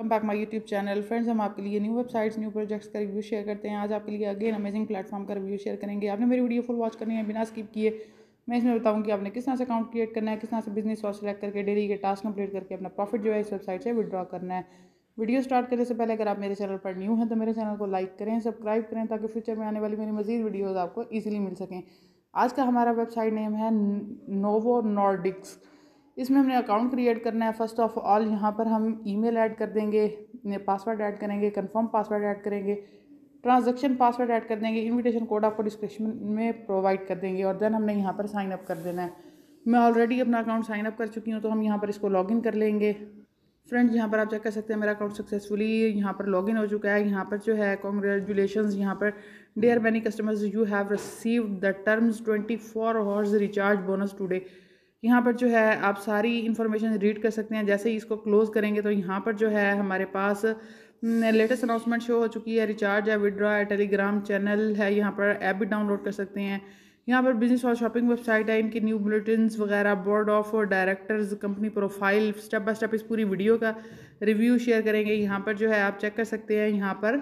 Welcome back my YouTube channel. Friends, हम आपके लिए न्यू वेबसाइट्स, न्यू प्रोजेक्ट्स का रिव्यू शेयर करते हैं। आज आपके लिए अगेन अमेजिंग प्लेटफॉर्म का रिव्यू शेयर करेंगे। आपने मेरी वीडियो फुल वॉच करनी है बिना स्किप किए। मैं इसमें बताऊँ कि आपने किस तरह से अकाउंट क्रिएट करना है, किस तरह से बिजनेस और सेलेक्ट करके डेली के टास्क कंप्लीट करके अपना प्रॉफिट जो है इस वेबसाइट से विड्रॉ करना है। वीडियो स्टार्ट करने से पहले अगर आप मेरे चैनल पर न्यू हैं तो मेरे चैनल को लाइक करें, सब्सक्राइब करें ताकि फ्यूचर में आने वाली मेरी मजीद वीडियोज़ आपको ईजिली मिल सकें। आज का हमारा वेबसाइट नेम है नोवो नॉर्डिक्स। इसमें हमने अकाउंट क्रिएट करना है। फर्स्ट ऑफ ऑल यहाँ पर हम ईमेल ऐड कर देंगे, पासवर्ड ऐड करेंगे, कंफर्म पासवर्ड ऐड करेंगे, ट्रांजैक्शन पासवर्ड ऐड कर देंगे, इनविटेशन कोड आपको डिस्क्रिप्शन में प्रोवाइड कर देंगे और देन हमने यहाँ पर साइन अप कर देना है। मैं ऑलरेडी अपना अकाउंट साइन अप कर चुकी हूँ तो हम यहाँ पर इसको लॉगिन कर लेंगे। फ्रेंड्स, यहाँ पर आप चेक कर सकते हैं मेरा अकाउंट सक्सेसफुली यहाँ पर लॉगिन हो चुका है। यहाँ पर जो है कॉन्ग्रेचुलेशंस, यहाँ पर dear many customers you have received the terms 24 hours recharge bonus today. यहाँ पर जो है आप सारी इन्फॉर्मेशन रीड कर सकते हैं। जैसे ही इसको क्लोज करेंगे तो यहाँ पर जो है हमारे पास लेटेस्ट अनाउंसमेंट शो हो चुकी है। रिचार्ज है, विड्रॉ है, टेलीग्राम चैनल है, यहाँ पर ऐप भी डाउनलोड कर सकते हैं। यहाँ पर बिजनेस और शॉपिंग वेबसाइट है, इनकी न्यू बुलेटिन्स वगैरह, board of directors, company profile, step by step इस पूरी वीडियो का रिव्यू शेयर करेंगे। यहाँ पर जो है आप चेक कर सकते हैं। यहाँ पर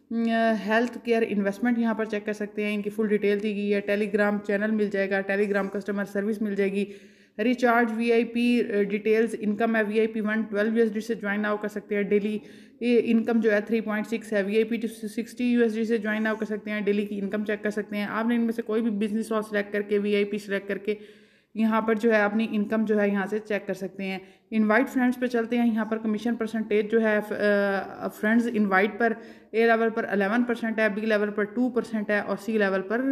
हेल्थ केयर इन्वेस्टमेंट यहाँ पर चेक कर सकते हैं, इनकी फुल डिटेल दी गई है। टेलीग्राम चैनल मिल जाएगा, टेलीग्राम कस्टमर सर्विस मिल जाएगी, रिचार्ज वीआईपी डिटेल्स, इनकम है वीआईपी 1 12 यूएसडी से ज्वाइन नाउ कर सकते हैं। डेली इनकम जो है 3.6 है। वीआईपी 60 यूएसडी से ज्वाइन नाउ कर सकते हैं। डेली की इनकम चेक कर सकते हैं। आपने इनमें से कोई भी बिजनेस और सेलेक्ट करके वीआईपी सेलेक्ट करके यहाँ पर जो है अपनी इनकम जो है यहाँ से चेक कर सकते हैं। इनवाइट फ्रेंड्स पे चलते हैं। यहाँ पर कमीशन परसेंटेज जो है फ्रेंड्स इनवाइट पर ए लेवल पर 11% है, बी लेवल पर 2% है और सी लेवल पर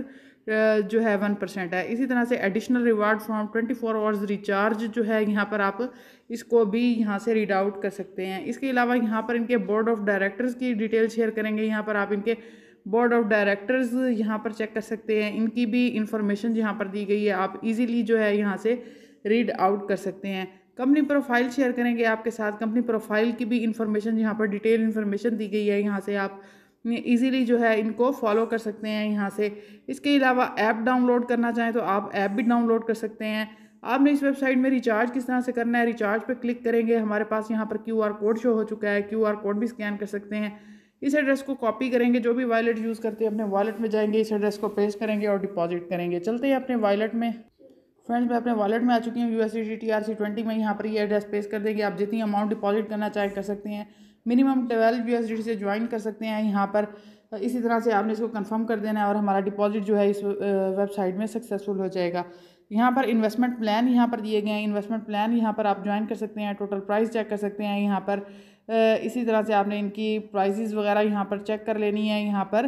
जो है 1% है। इसी तरह से additional reward from 24 hours recharge जो है यहाँ पर आप इसको भी यहाँ से रीड आउट कर सकते हैं। इसके अलावा यहाँ पर इनके बोर्ड ऑफ डायरेक्टर्स की डिटेल शेयर करेंगे। यहाँ पर आप इनके बोर्ड ऑफ डायरेक्टर्स यहाँ पर चेक कर सकते हैं। इनकी भी इंफॉर्मेशन यहाँ पर दी गई है, आप इजीली जो है यहाँ से रीड आउट कर सकते हैं। कंपनी प्रोफाइल शेयर करेंगे आपके साथ। कंपनी प्रोफाइल की भी इंफॉर्मेशन यहाँ पर डिटेल इन्फॉर्मेशन दी गई है, यहाँ से आप इजीली जो है इनको फॉलो कर सकते हैं यहाँ से। इसके अलावा ऐप डाउनलोड करना चाहें तो आप ऐप भी डाउनलोड कर सकते हैं। आपने इस वेबसाइट में रिचार्ज किस तरह से करना है, रिचार्ज पे क्लिक करेंगे, हमारे पास यहाँ पर QR कोड शो हो चुका है। QR कोड भी स्कैन कर सकते हैं। इस एड्रेस को कॉपी करेंगे, जो भी वॉलेट यूज़ करते हैं अपने वॉलेट में जाएंगे, इस एड्रेस को पेस्ट करेंगे और डिपॉजिट करेंगे। चलते हैं अपने वॉलेट में। फ्रेंड्स, मैं अपने वॉलेट में आ चुकी हूँ। USDT TRC20 में यहाँ पर ये एड्रेस पेस्ट कर देंगे। आप जितनी अमाउंट डिपॉजिट करना चाहें कर सकते हैं। मिनिमम 12 USDT से ज्वाइन कर सकते हैं यहाँ पर। इसी तरह से आपने इसको कंफर्म कर देना है और हमारा डिपॉजिट जो है इस वेबसाइट में सक्सेसफुल हो जाएगा। यहाँ पर इन्वेस्टमेंट प्लान यहाँ पर दिए गए हैं। इन्वेस्टमेंट प्लान यहाँ पर आप ज्वाइन कर सकते हैं। टोटल प्राइस चेक कर सकते हैं यहाँ पर। इसी तरह से आपने इनकी प्राइजेज़ वगैरह यहाँ पर चेक कर लेनी है। यहाँ पर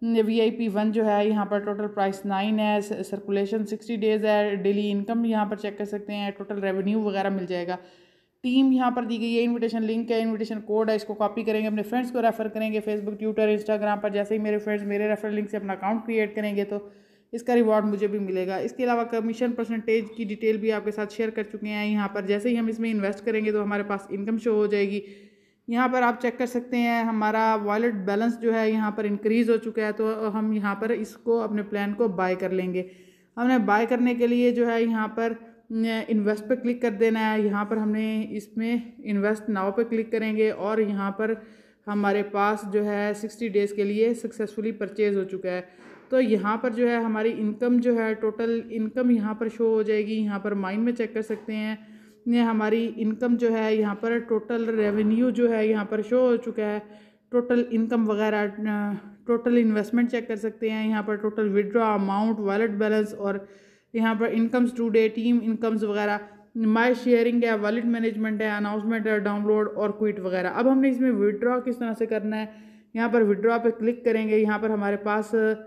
VIP 1 जो है यहाँ पर टोटल प्राइस 9 है, सर्कुलेशन 60 डेज़ है, डेली इनकम यहाँ पर चेक कर सकते हैं, टोटल रेवेन्यू वगैरह मिल जाएगा। टीम यहाँ पर दी गई है, इनविटेशन लिंक है, इनविटेशन कोड है, इसको कॉपी करेंगे, अपने फ्रेंड्स को रेफर करेंगे फेसबुक, ट्विटर, इंस्टाग्राम पर। जैसे ही मेरे फ्रेंड्स मेरे रेफर लिंक से अपना अकाउंट क्रिएट करेंगे तो इसका रिवॉर्ड मुझे भी मिलेगा। इसके अलावा कमीशन परसेंटेज की डिटेल भी आपके साथ शेयर कर चुके हैं। यहाँ पर जैसे ही हम इसमें इन्वेस्ट करेंगे तो हमारे पास इनकम शो हो जाएगी। यहाँ पर आप चेक कर सकते हैं हमारा वॉलेट बैलेंस जो है यहाँ पर इंक्रीज़ हो चुका है, तो हम यहाँ पर इसको अपने प्लान को बाय कर लेंगे। हमने बाय करने के लिए जो है यहाँ पर इन्वेस्ट पे क्लिक कर देना है। यहाँ पर हमने इसमें इन्वेस्ट नाउ पे क्लिक करेंगे और यहाँ पर हमारे पास जो है 60 डेज़ के लिए सक्सेसफुली परचेज़ हो चुका है। तो यहाँ पर जो है हमारी इनकम जो है टोटल इनकम यहाँ पर शो हो जाएगी। यहाँ पर माइन में चेक कर सकते हैं, ये हमारी इनकम जो है यहाँ पर टोटल रेवेन्यू जो है यहाँ पर शो हो चुका है। टोटल इनकम वगैरह, टोटल इन्वेस्टमेंट चेक कर सकते हैं। यहाँ पर total withdraw amount, wallet balance और यहाँ पर incomes today, team incomes वगैरह, माई शेयरिंग है, वॉलेट मैनेजमेंट है, अनाउंसमेंट है, डाउनलोड और क्विट वगैरह। अब हमने इसमें विड्रॉ किस तरह से करना है, यहाँ पर विड्रॉ पे क्लिक करेंगे। यहाँ पर हमारे पास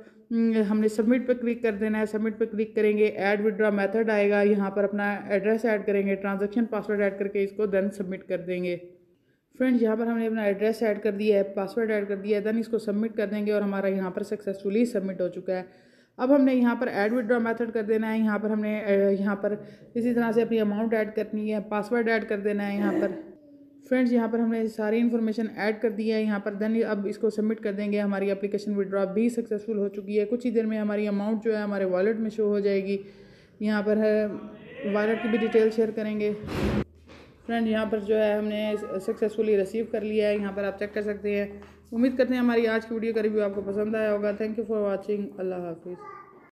हमने सबमिट पे क्लिक कर देना है। सबमिट पे क्लिक करेंगे, ऐड विड्रॉ मेथड आएगा। यहाँ पर अपना एड्रेस ऐड करेंगे, ट्रांजैक्शन पासवर्ड ऐड करके इसको देन सबमिट कर देंगे। फ्रेंड्स, यहाँ पर हमने अपना एड्रेस ऐड कर दिया है, पासवर्ड ऐड कर दिया है, देन इसको सबमिट कर देंगे और हमारा यहाँ पर सक्सेसफुली सबमिट हो चुका है। अब हमने यहाँ पर ऐड विड्रॉ मेथड कर देना है। यहाँ पर हमने यहाँ पर इसी तरह से अपनी अमाउंट ऐड करनी है, पासवर्ड ऐड कर देना है। यहाँ पर फ्रेंड्स, यहाँ पर हमने सारी इन्फॉर्मेशन ऐड कर दी है यहाँ पर। देन अब इसको सबमिट कर देंगे। हमारी एप्लीकेशन विड्रॉ भी सक्सेसफुल हो चुकी है। कुछ ही देर में हमारी अमाउंट जो है हमारे वॉलेट में शो हो जाएगी। यहाँ पर है वॉलेट की भी डिटेल शेयर करेंगे। फ्रेंड यहाँ पर जो है हमने सक्सेसफुली रिसीव कर लिया है, यहाँ पर आप चेक कर सकते हैं। उम्मीद करते हैं हमारी आज की वीडियो का रिव्यू आपको पसंद आया होगा। Thank you for watching. Allah हाफिज़।